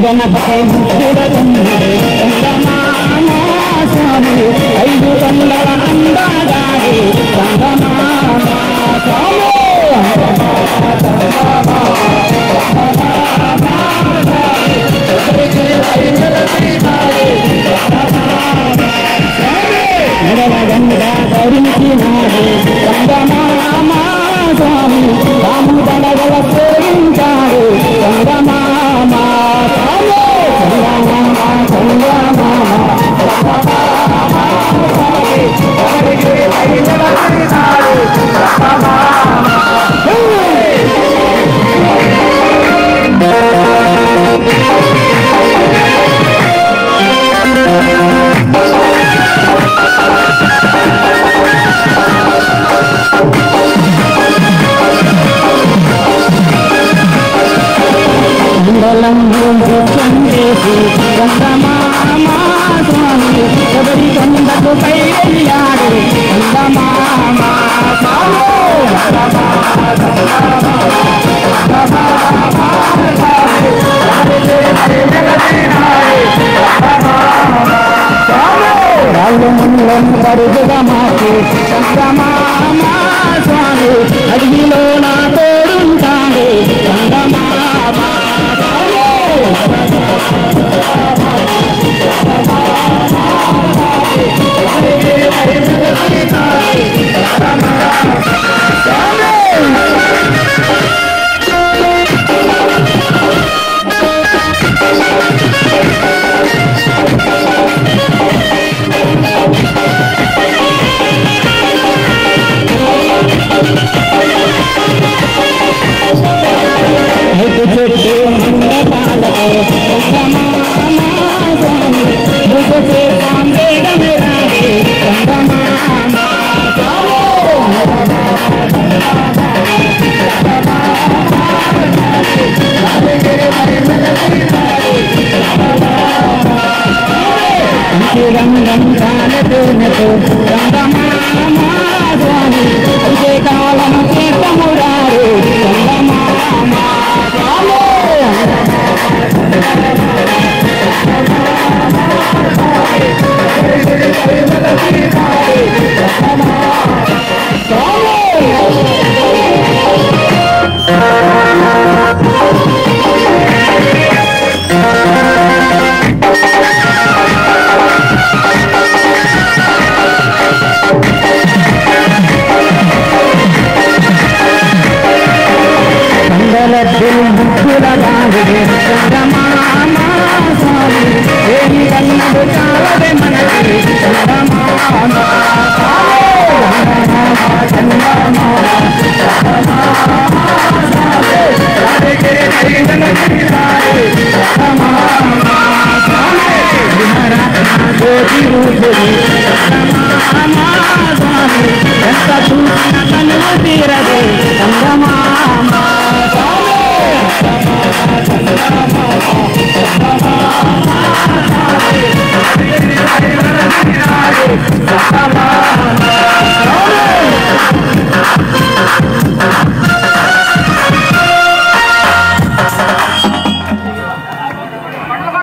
గణపతి చందమామ స్వామి ఐదు కొండల అందగాడి చందమామ స్వామి గంగా ధరించినాడు చందమామ స్వామి రాము దడగల సేవించాడు చందమామ స్వామి చందమామ చందమామ స్వామి ఎవరి కొండకు పై వెళ్ళాడు చందమామ స్వామి రాళ్ళు ముళ్ళను బరుదుగా మాకు చందమామ స్వామి అడిగిలో నా తోడుంటాడు చందమామ రంగం కాలతోనతో చందమామ స్వామి ఇదే కాలం చేతమురారు చందమామ స్వామి చందమామ స్వామి ఏమి కన్నడు చాలదే మనకి చందమామ జ్యోతి ఎంత చూసిన కనుమతి